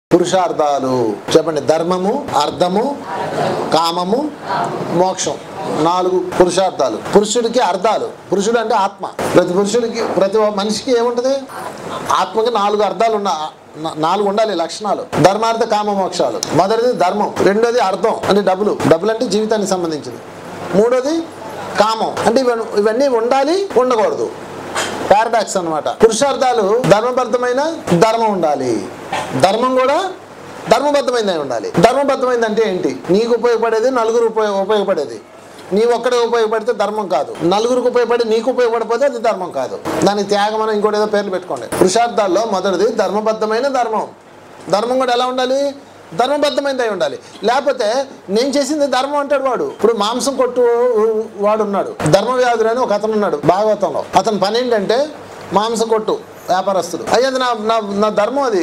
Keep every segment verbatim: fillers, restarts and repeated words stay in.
పురుషార్థాలు చెప్పండి. ధర్మము, అర్థము, కామము, మోక్షం. నాలుగు పురుషార్థాలు. పురుషుడికి అర్థాలు. పురుషుడు అంటే ఆత్మ. ప్రతి పురుషుడికి ప్రతి మనిషికి ఏముంటది? ఆత్మకి నాలుగు అర్థాలు ఉన్న నాలుగు ఉండాలి లక్షణాలు. ధర్మార్థ కామ మోక్షాలు. మొదటిది ధర్మం, రెండోది అర్థం అంటే డబ్బులు, డబ్బులు అంటే జీవితానికి సంబంధించింది. మూడోది కామం అంటే ఇవన్నీ ఉండాలి, ఉండకూడదు. పారాడాక్స్ అన్నమాట. పురుషార్థాలు ధర్మబద్ధమైన ధర్మం ఉండాలి, ధర్మం కూడా ధర్మబద్ధమైనది ఉండాలి. ధర్మబద్ధమైంది అంటే ఏంటి? నీకు ఉపయోగపడేది నలుగురు ఉపయోగ ఉపయోగపడేది నీ ఒక్కడే ఉపయోగపడితే ధర్మం కాదు. నలుగురికి ఉపయోగపడి నీకు ఉపయోగపడిపోతే అది ధర్మం కాదు. దానికి త్యాగం అని ఇంకోటి ఏదో పేర్లు పెట్టుకోండి. పురుషార్థాల్లో మొదటిది ధర్మబద్ధమైన ధర్మం. ధర్మం కూడా ఎలా ఉండాలి? ధర్మబద్ధమైనది అయి ఉండాలి. లేకపోతే నేను చేసింది ధర్మం అంటాడు వాడు. ఇప్పుడు మాంసం కొట్టు వాడు ఉన్నాడు, ధర్మవ్యాధుడు అని ఒక అతను ఉన్నాడు భాగవతంలో. అతని పని ఏంటంటే మాంసం కొట్టు వ్యాపారస్తుడు. అయ్యేది నా నా ధర్మం, అది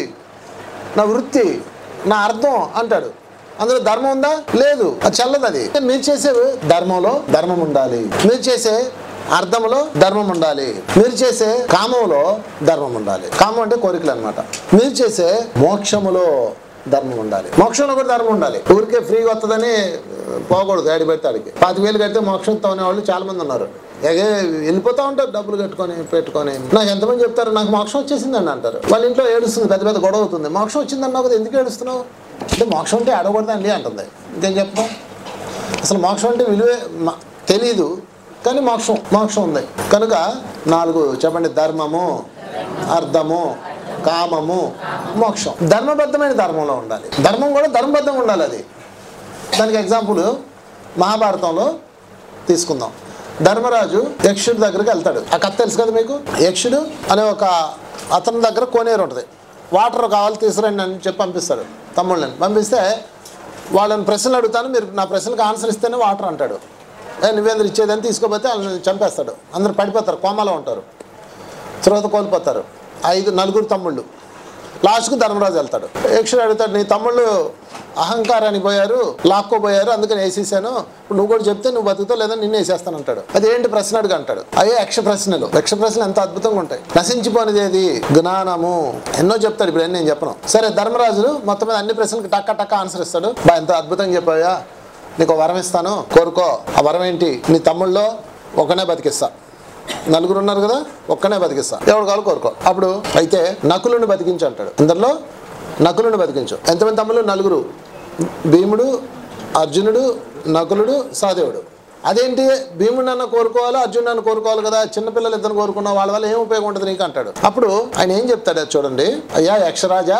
నా వృత్తి, నా అర్థం అంటాడు. అందులో ధర్మం ఉందా? లేదు, అది చల్లదు. అది మీరు చేసే ధర్మంలో ధర్మం ఉండాలి, మీరు చేసే అర్థంలో ధర్మం ఉండాలి, మీరు చేసే కామంలో ధర్మం ఉండాలి. కామం అంటే కోరికలు అనమాట. మీరు చేసే మోక్షములో ధర్మం ఉండాలి, మోక్షంలో కూడా ధర్మం ఉండాలి. ఊరికే ఫ్రీగా వస్తుందని పోకూడదు. గాడి పెడితే ఆడికి పాతి వేలు కడితే మోక్షం తోనే వాళ్ళు చాలా మంది ఉన్నారు. ఎగే వెళ్ళిపోతా ఉంటారు డబ్బులు కట్టుకొని పెట్టుకొని. నాకు ఎంతమంది చెప్తారు నాకు మోక్షం వచ్చేసిందని అంటారు. వాళ్ళ ఇంట్లో ఏడుస్తుంది, పెద్ద పెద్ద గొడవ అవుతుంది. మోక్షం వచ్చిందన్నావు కదా, ఎందుకు ఏడుస్తున్నావు అంటే మోక్షం అంటే అడగకూడదండి అంటుంది. ఇంకేం చెప్తాం? అసలు మోక్షం అంటే విలువే తెలీదు, కానీ మోక్షం మోక్షం ఉంది కనుక నాలుగు చెప్పండి. ధర్మము, అర్థము, కామము, మోక్షం. ధర్మబద్ధమైన ధర్మంలో ఉండాలి. ధర్మం కూడా ధర్మబద్ధంగా ఉండాలి. అది దానికి ఎగ్జాంపుల్ మహాభారతంలో తీసుకుందాం. ధర్మరాజు యక్షుడి దగ్గరికి వెళ్తాడు. ఆ కథ తెలుసు కదా మీకు. యక్షుడు అనే ఒక అతని దగ్గర కోనేరు ఉంటుంది. వాటర్ కావాలి తీసుకురండి అని చెప్పి పంపిస్తాడు తమ్ముళ్ళని. పంపిస్తే వాళ్ళని ప్రశ్నలు అడుగుతాను, మీరు నా ప్రశ్నలకు ఆన్సర్ ఇస్తేనే వాటర్ అంటాడు. నువ్వేంద్ర ఇచ్చేదని తీసుకోపోతే వాళ్ళని చంపేస్తాడు. అందరు పడిపోతారు, కోమాలో ఉంటారు, తర్వాత కోల్పోతారు. ఐదు నలుగురు తమ్ముళ్ళు. లాస్ట్కు ధర్మరాజు వెళ్తాడు. యక్షుడు అడుగుతాడు, నీ తమ్ముళ్ళు అహంకారానికి పోయారు, లాక్కోపోయారు, అందుకని వేసేసాను, ఇప్పుడు నువ్వు కూడా చెప్తే నువ్వు బతుకుతావు లేదా నిన్ను వేసేస్తాను అంటాడు. అది ఏంటి ప్రశ్న అడుగు అంటాడు. అయ్యే యక్ష ప్రశ్నలు. యక్ష ప్రశ్నలు ఎంత అద్భుతంగా ఉంటాయి. నశించిపోనిది ఏది? జ్ఞానము. ఎన్నో చెప్తాడు, ఇప్పుడు నేను చెప్పను. సరే, ధర్మరాజు మొత్తం మీద అన్ని ప్రశ్నలకు టక్క టక్క ఆన్సర్ ఇస్తాడు. బా ఎంత అద్భుతంగా చెప్పాయా, నీకు వరం ఇస్తాను, కోరుకో. ఆ వరం ఏంటి? నీ తమ్ముళ్ళలో ఒకనే బతికిస్తా, నలుగురు ఉన్నారు కదా, ఒక్కనే బతికిస్తా, ఎవడు కావాలి కోరుకో. అప్పుడు అయితే నకులుని బతికించు అంటాడు. అందరిలో నకులుని బతికించు. ఎంతమంది తమ్ముళ్ళు? నలుగురు. భీముడు, అర్జునుడు, నకులుడు, సహదేవుడు. అదేంటి భీముడు నన్ను కోరుకోవాలి, అర్జునుడు నన్ను కోరుకోవాలి కదా, చిన్నపిల్లలు ఇద్దరు కోరుకున్నావు, వాళ్ళ వల్ల ఏం ఉపయోగం ఉంటుంది నీకు అంటాడు. అప్పుడు ఆయన ఏం చెప్తాడు చూడండి. అయ్యా యక్షరాజా,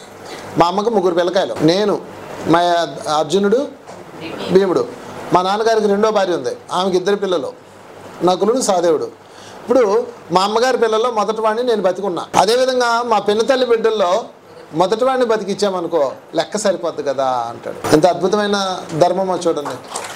మా అమ్మకు ముగ్గురు పిల్లకాయలు, నేను, మా అర్జునుడు, భీముడు. మా నాన్నగారికి రెండో భార్య ఉంది, ఆమెకి ఇద్దరు పిల్లలు, నకులుడు, సహదేవుడు. ఇప్పుడు మా అమ్మగారి పిల్లల్లో మొదటి వాడిని నేను బతికున్నా. అదేవిధంగా మా పిన్నతల్లి బిడ్డల్లో మొదటి వాడిని బతికిచ్చామనుకో లెక్క సరిపోద్ది కదా అంటాడు. ఎంత అద్భుతమైన ధర్మమో చూడండి.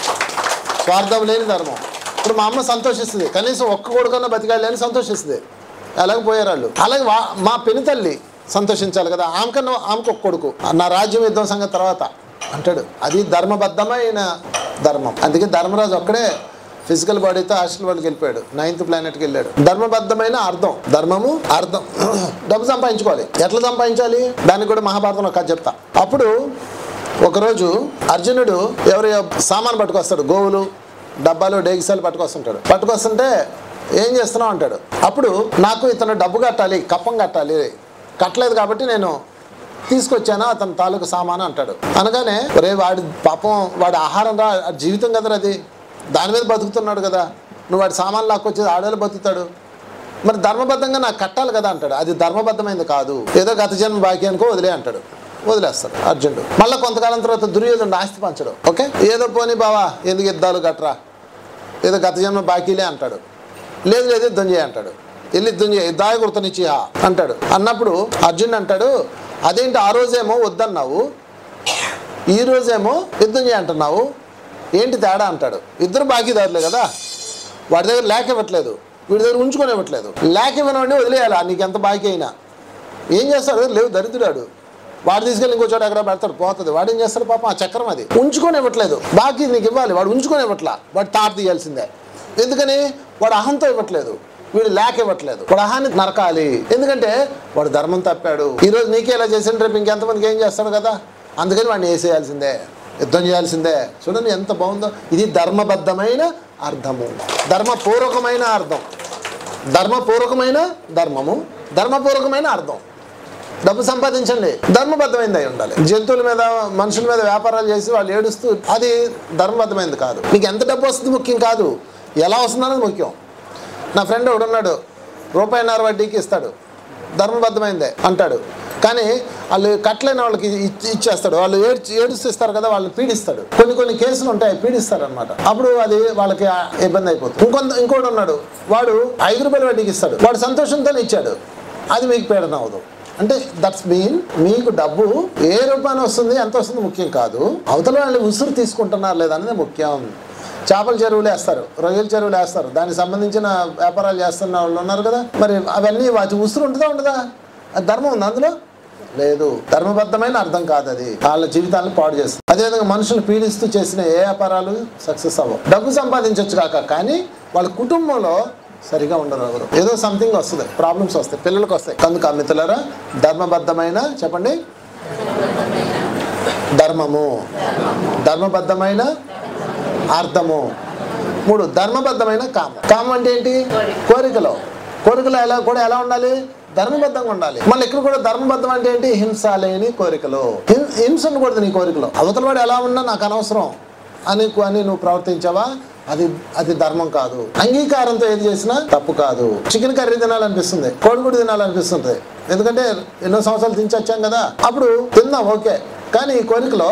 స్వార్థం లేని ధర్మం. ఇప్పుడు మా అమ్మ సంతోషిస్తుంది, కనీసం ఒక్క కొడుకన్నా బతికాలి అని సంతోషిస్తుంది. అలాగే పోయారు వాళ్ళు. అలాగే మా పిన్నతల్లి సంతోషించాలి కదా, ఆమెకన్నా ఆమెకు ఒక్క కొడుకు, నా రాజ్యం యుద్ధం సంగతి తర్వాత అంటాడు. అది ధర్మబద్ధమైన ధర్మం. అందుకే ధర్మరాజు ఒక్కడే ఫిజికల్ బాడీతో హాస్టల్ వాళ్ళకి వెళ్ళిపోయాడు, నైన్త్ ప్లానెట్కి వెళ్ళాడు. ధర్మబద్ధమైన అర్థం. ధర్మము, అర్థం. డబ్బు సంపాదించుకోవాలి. ఎట్లా సంపాదించాలి దానికి కూడా మహాభారతంలో కథ చెప్తా. అప్పుడు ఒకరోజు అర్జునుడు ఎవరి సామాన్ పట్టుకొస్తాడు, గోవులు, డబ్బాలు, డేగిసాలు పట్టుకొస్తుంటాడు. పట్టుకొస్తుంటే ఏం చేస్తున్నావు అంటాడు. అప్పుడు నాకు ఇతను డబ్బు కట్టాలి, కప్పం కట్టాలి, కట్టలేదు కాబట్టి నేను తీసుకొచ్చాను అతని తాలూకు సామాను అంటాడు. అనగానే రే వాడి పాపం, వాడి ఆహారం రా, జీవితం కదరా అది, దాని మీద బతుకుతున్నాడు కదా, నువ్వు వాడి సామాన్లు లాక్కొచ్చేది ఆడవాళ్ళు బతుకుతాడు, మరి ధర్మబద్ధంగా నాకు కట్టాలి కదా అంటాడు. అది ధర్మబద్ధమైంది కాదు, ఏదో గత జన్మ బాకీ అనుకో వదిలే అంటాడు. వదిలేస్తాడు అర్జునుడు. మళ్ళీ కొంతకాలం తర్వాత దుర్యోధనుడు ఆస్తి పంచడం. ఓకే, ఏదో పోనీ బావా ఎందుకు యుద్ధాలు గట్రా, ఏదో గత జన్మ బాకీలే అంటాడు. లేదు లేదు యుద్ధం చేయ అంటాడు. వెళ్ళి యుద్ధం చేయ, యుద్ధాయ గుర్తనిచ్చి అంటాడు. అన్నప్పుడు అర్జునుడు అంటాడు, అదేంటి ఆ రోజేమో వద్దన్నావు, ఈ రోజేమో యుద్ధం చేయంటున్నావు, ఏంటి తేడా అంటాడు. ఇద్దరు బాకీదారులే కదా, వాడి దగ్గర లేక ఇవ్వట్లేదు, వీడి దగ్గర ఉంచుకొని ఇవ్వట్లేదు. లేక ఇవ్వనండి వదిలేయాలా, నీకు ఎంత బాకీ అయినా. ఏం చేస్తాడు? లేవు దరిద్రుడాడు, వాడు తీసుకెళ్ళి ఇంకో చోట ఎక్కడ పెడతాడు, పోతుంది. వాడు ఏం చేస్తాడు పాపం, ఆ చక్రం అది ఉంచుకొని ఇవ్వట్లేదు. బాకీ నీకు ఇవ్వాలి, వాడు ఉంచుకొని ఇవ్వట్లా, వాడు తాట తీయాల్సిందే. ఎందుకని? వాడు అహంతో ఇవ్వట్లేదు. వీడు లేక ఇవ్వట్లేదు. వాడు అహాన్ని నరకాలి, ఎందుకంటే వాడు ధర్మం తప్పాడు. ఈరోజు నీకే ఇలా చేసిన రేపు ఇంకెంతమందికి ఏం చేస్తాడు కదా, అందుకని వాడిని వేసేయాల్సిందే, యుద్ధం చేయాల్సిందే. చూడండి ఎంత బాగుందో. ఇది ధర్మబద్ధమైన అర్థము, ధర్మపూర్వకమైన అర్థం, ధర్మపూర్వకమైన ధర్మము, ధర్మపూర్వకమైన అర్థం. డబ్బు సంపాదించండి, ధర్మబద్ధమైనది అయి ఉండాలి. జంతువుల మీద మనుషుల మీద వ్యాపారాలు చేసి వాళ్ళు ఏడుస్తూ అది ధర్మబద్ధమైనది కాదు. మీకు ఎంత డబ్బు వస్తుంది ముఖ్యం కాదు, ఎలా వస్తుందన్నది ముఖ్యం. నా ఫ్రెండ్ ఒకడు ఉన్నాడు, రూపాయిన్నర వడ్డీకి ఇస్తాడు, ధర్మబద్ధమైందే అంటాడు. కానీ వాళ్ళు కట్టలేని వాళ్ళకి ఇచ్చేస్తాడు, వాళ్ళు ఏడ్చి ఏడుస్తూ ఇస్తారు కదా, వాళ్ళు పీడిస్తాడు. కొన్ని కొన్ని కేసులు ఉంటాయి, పీడిస్తారు అనమాట. అప్పుడు అది వాళ్ళకి ఇబ్బంది అయిపోతుంది. ఇంకొంత ఇంకోటి ఉన్నాడు, వాడు ఐదు రూపాయల వడ్డీకి ఇస్తాడు, వాడు సంతోషంతోనే ఇచ్చాడు, అది మీకు పీడన అవ్వదు. అంటే దట్స్ మీన్ మీకు డబ్బు ఏ రూపాయన వస్తుంది ఎంత వస్తుంది ముఖ్యం కాదు, అవతల వాళ్ళు ఉసురు తీసుకుంటున్నారు లేదనేది ముఖ్యం. చేపల చెరువులు వేస్తారు, రొయ్యల చెరువులు వేస్తారు, దానికి సంబంధించిన వ్యాపారాలు చేస్తున్న వాళ్ళు ఉన్నారు కదా, మరి అవన్నీ వాటి ఉసురు ఉంటుందా ఉండదా? అది ధర్మం ఉంది అందులో? లేదు, ధర్మబద్ధమైన అర్థం కాదు, అది వాళ్ళ జీవితాలను పాడు చేస్తుంది. అదేవిధంగా మనుషులు పీడిస్తూ చేసిన ఏ వ్యాపారాలు సక్సెస్ అవ్వవు. డబ్బు సంపాదించవచ్చు కాక, కానీ వాళ్ళ కుటుంబంలో సరిగా ఉండరు. ఎవరు ఏదో సంథింగ్ వస్తుంది, ప్రాబ్లమ్స్ వస్తాయి, పిల్లలకు వస్తాయి. కనుక మిత్రులారా, ధర్మబద్ధమైన చెప్పండి ధర్మము, ధర్మబద్ధమైన అర్థము. మూడు ధర్మబద్ధమైన కామం. కామం అంటే ఏంటి? కోరికలో. కోరికలు ఎలా కూడా ఎలా ఉండాలి? ధర్మబద్ధంగా ఉండాలి. మళ్ళీ ఇక్కడ కూడా ధర్మబద్ధం అంటే ఏంటి? హింస లేని కోరికలు. హింస ఉండకూడదు నీ కోరికలో. అవతల వాడు ఎలా ఉన్నా నాకు అనవసరం అని అని నువ్వు ప్రవర్తించావా, అది అది ధర్మం కాదు. అంగీకారంతో ఏది చేసినా తప్పు కాదు. చికెన్ కర్రీ తినాలనిపిస్తుంది, కోడిగుడ్డు తినాలనిపిస్తుంది, ఎందుకంటే ఎన్నో సంవత్సరాలు తినొచ్చాం కదా, అప్పుడు తిందాం ఓకే, కానీ ఈ కోరికలో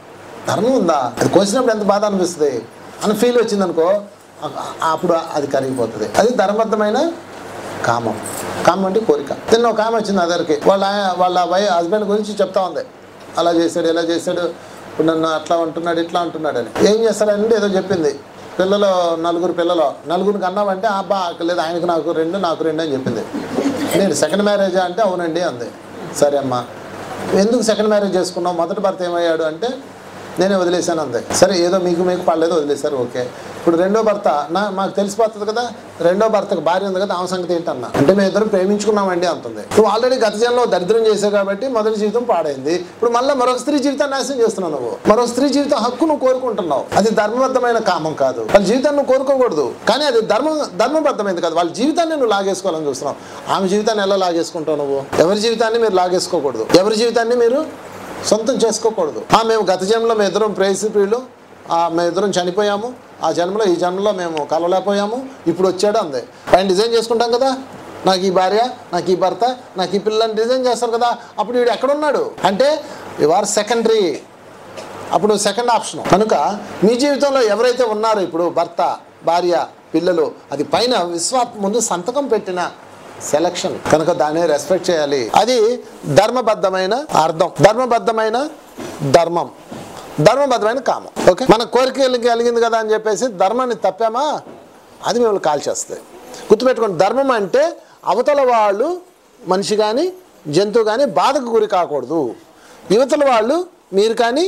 ధర్మం ఉందా? అది కోసినప్పుడు ఎంత బాధ అనిపిస్తుంది అని ఫీల్ వచ్చింది అనుకో, అప్పుడు అది కరిగిపోతుంది. అది ధర్మబద్ధమైన కామం. కామం అంటే కోరిక. తిన్న ఒక ఆమె వచ్చింది అదరికి, వాళ్ళ వాళ్ళ వై హస్బెండ్ గురించి చెప్తా ఉంది, అలా చేశాడు ఇలా చేశాడు, ఇప్పుడు నన్ను అట్లా అంటున్నాడు ఇట్లా అంటున్నాడు అని. ఏం చేస్తాడంటే ఏదో చెప్పింది, పిల్లలు నలుగురు పిల్లలు నలుగురికి అన్నామంటే అబ్బా లేదు ఆయనకు నాకు రెండు నాకు రెండు అని చెప్పింది. నేను సెకండ్ మ్యారేజా అంటే అవునండి అంది. సరే అమ్మా ఎందుకు సెకండ్ మ్యారేజ్ చేసుకున్నావు, మొదటి భర్త ఏమయ్యాడు అంటే నేనే వదిలేశాను అంతే. సరే ఏదో మీకు మీకు పడలేదు వదిలేశారు ఓకే, ఇప్పుడు రెండో భర్త నా మాకు తెలిసిపోతుంది కదా, రెండో భర్తకు భార్య ఉంది కదా, ఆమె సంగతి ఏంటన్నా అంటే మేము ఇద్దరు ప్రేమించుకున్నామండి అంటుంది. నువ్వు ఆల్రెడీ గత జన్మలో దరిద్రం చేసావు కాబట్టి మొదటి జీవితం పాడైంది, ఇప్పుడు మళ్ళీ మరొక స్త్రీ జీవితాన్ని నాశనం చేస్తున్నావు. నువ్వు మరొక స్త్రీ జీవితం హక్కు నువ్వు కోరుకుంటున్నావు, అది ధర్మబద్ధమైన కామం కాదు. వాళ్ళ జీవితాన్ని నువ్వు కోరుకోకూడదు, కానీ అది ధర్మ ధర్మబద్ధమైంది కాదు. వాళ్ళ జీవితాన్ని నువ్వు లాగేసుకోవాలని చూస్తున్నావు. ఆమె జీవితాన్ని ఎలా లాగేసుకుంటావు నువ్వు? ఎవరి జీవితాన్ని మీరు లాగేసుకోకూడదు, ఎవరి జీవితాన్ని మీరు సొంతం చేసుకోకూడదు. మేము గత జన్మలో మేము ఇద్దరం ప్రేయసి ప్రియులు, మేము ఇద్దరం చనిపోయాము, ఆ జన్మలో ఈ జన్మలో మేము కలవలేకపోయాము, ఇప్పుడు వచ్చాడు అందే. పైన డిజైన్ చేసుకుంటాం కదా, నాకు ఈ భార్య నాకు ఈ భర్త నాకు ఈ పిల్లని డిజైన్ చేస్తారు కదా, అప్పుడు వీడు ఎక్కడున్నాడు అంటే యు ఆర్ సెకండరీ, అప్పుడు సెకండ్ ఆప్షన్. కనుక మీ జీవితంలో ఎవరైతే ఉన్నారో ఇప్పుడు భర్త భార్య పిల్లలు, అది పైన విశ్వాసం ముందు సంతకం పెట్టిన సెలక్షన్, కనుక దాన్ని రెస్పెక్ట్ చేయాలి. అది ధర్మబద్ధమైన అర్థం, ధర్మబద్ధమైన ధర్మం, ధర్మబద్ధమైన కామం. ఓకే, మన కోరికలకి కలిగింది కదా అని చెప్పేసి ధర్మాన్ని తప్పామా, అది మిమ్మల్ని కాల్చేస్తుంది. గుర్తుపెట్టుకోండి, ధర్మం అంటే అవతల వాళ్ళు మనిషి కానీ జంతువు కానీ బాధకు గురి కాకూడదు. యువతల వాళ్ళు మీరు కానీ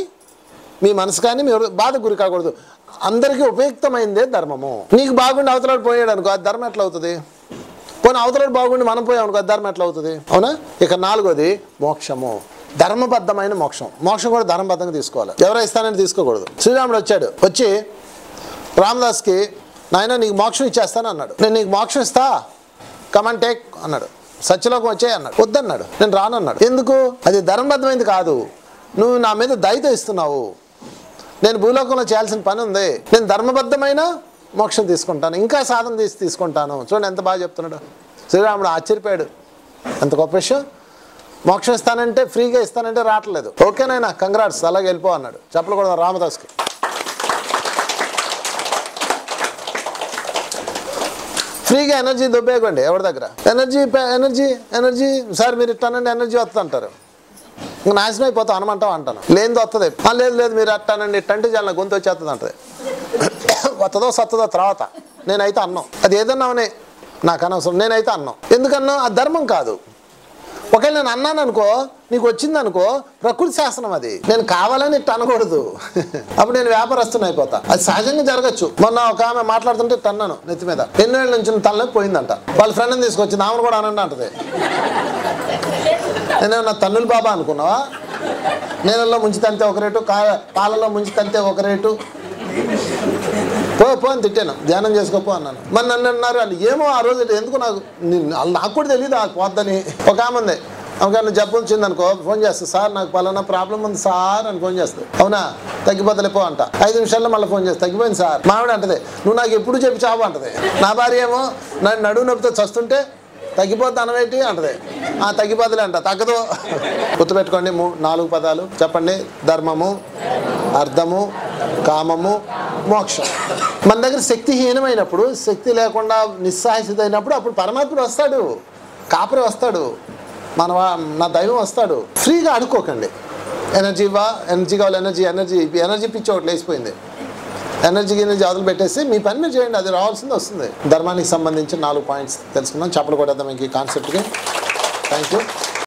మీ మనసు కానీ మీరు బాధకు గురి కాకూడదు. అందరికీ ఉపయుక్తమైందే ధర్మము. నీకు బాగుండి అవతల పోయాడు అనుకో, అది ధర్మం ఎట్లా అవుతుంది? పోనీ అవతల బాగుండి మనం పోయాం అనుకో, ధర్మం ఎట్లా అవుతుంది? అవునా? ఇక నాలుగోది మోక్షము, ధర్మబద్ధమైన మోక్షం. మోక్షం కూడా ధర్మబద్ధంగా తీసుకోవాలి, ఎవరో ఇస్తానని తీసుకోకూడదు. శ్రీరాముడు వచ్చాడు, వచ్చి రామదాస్కి నాయన నీకు మోక్షం ఇచ్చేస్తాను అన్నాడు. నేను నీకు మోక్షం ఇస్తా, కమన్ టేక్ అన్నాడు. సత్యలోకం వచ్చాయి అన్నాడు. వద్దన్నాడు, నేను రానన్నాడు. ఎందుకు? అది ధర్మబద్ధమైంది కాదు, నువ్వు నా మీద దయతో ఇస్తున్నావు, నేను భూలోకంలో చేయాల్సిన పని ఉంది, నేను ధర్మబద్ధమైన మోక్షం తీసుకుంటాను, ఇంకా సాధన తీసి తీసుకుంటాను. చూడండి ఎంత బాగా చెప్తున్నాడు శ్రీరాముడు. ఆశ్చర్యపోయాడు, ఎంత గొప్ప విషయం. మోక్షం ఇస్తానంటే ఫ్రీగా ఇస్తానంటే రావట్లేదు, ఓకేనైనా కంగ్రాట్స్ అలాగే వెళ్ళిపో అన్నాడు. చెప్పకూడదు రామదాస్కి. ఫ్రీగా ఎనర్జీ దొబ్బేయకండి ఎవరి దగ్గర. ఎనర్జీ ఎనర్జీ ఎనర్జీ సార్ మీరు ఇట్టానండి ఎనర్జీ వస్తుంది అంటారు, ఇంకా నాశనం అయిపోతాం అనమంటాం అంటాను. లేనిది వస్తుంది, లేదు లేదు మీరు అట్టానండి ఇట్టంటే చాలా గొంతు వచ్చేస్తుంది అంటది. వస్తుందో సత్తదో తర్వాత, నేనైతే అన్నాం అది ఏదన్నా అవనే నాకు అనవసరం, నేనైతే అన్నాం. ఎందుకన్నా? అది ధర్మం కాదు. ఒకవేళ నేను అన్నాను అనుకో, నీకు వచ్చింది అనుకో, ప్రకృతి శాసనం అది. నేను కావాలని ఇట్ట అనకూడదు. అప్పుడు నేను వ్యాపారస్తుని అయిపోతా. అది సహజంగా జరగచ్చు. మొన్న ఒక ఆమె మాట్లాడుతుంటే తన్నాను నెత్తి మీద. ఎన్నేళ్ళ నుంచి తనలోకి పోయిందంట. వాళ్ళ ఫ్రెండ్ని తీసుకొచ్చింది, ఆమెను కూడా అనండి అంటది. నేనేమన్నా తన్నులు బాబా అనుకున్నావా? నీళ్ళల్లో ముంచి తంతే ఒక రేటు, కా పాలలో ముంచి తంతే ఒక రేటు. పో పో అని తిట్టాను, ధ్యానం చేసుకోపో అన్నాను. మరి నన్ను అన్నారు అని. ఏమో ఆ రోజు ఎందుకు నాకు నాకు కూడా తెలియదు ఆ పోద్దని. ఒక ఆమె ఉంది, ఆమెకన్నా జబ్బు వచ్చింది అనుకో, ఫోన్ చేస్తా, సార్ నాకు పలానా ప్రాబ్లం ఉంది సార్ అని ఫోన్ చేస్తాను. అవునా, తగ్గిపోతలే పో అంట. ఐదు నిమిషాల్లో మళ్ళీ ఫోన్ చేస్తా, తగ్గిపోయింది సార్. మావిడ అంటది, నువ్వు నాకు ఎప్పుడు చెప్పి చావు అంటది. నా భార్య ఏమో నన్ను నడువు నొప్పితో చస్తుంటే తగ్గిపోద్ది అనవేంటి అంటది. ఆ తగ్గిపోతలే అంట, తగ్గదు. గుర్తుపెట్టుకోండి, మూ నాలుగు పదాలు చెప్పండి. ధర్మము, అర్థము, కామము, మోక్షం. మన దగ్గర శక్తిహీనమైనప్పుడు, శక్తి లేకుండా నిస్సాయసిద్ధి అయినప్పుడు అప్పుడు పరమాత్ముడు వస్తాడు, కాపరి వస్తాడు, మన నా దైవం వస్తాడు. ఫ్రీగా అడుక్కోకండి. ఎనర్జీ ఇవ్వా, ఎనర్జీ కావాలి, ఎనర్జీ ఎనర్జీ ఎనర్జీ పిచ్చి ఒకటి లేచిపోయింది. ఎనర్జీకి ఎనర్జీ అవతలు పెట్టేసి మీ పని మీరు చేయండి, అది రావాల్సింది వస్తుంది. ధర్మానికి సంబంధించి నాలుగు పాయింట్స్ తెలుసుకున్నాం. చెప్పలు కొట్టేద్దాం ఇంక ఈ కాన్సెప్ట్కి. Thank you.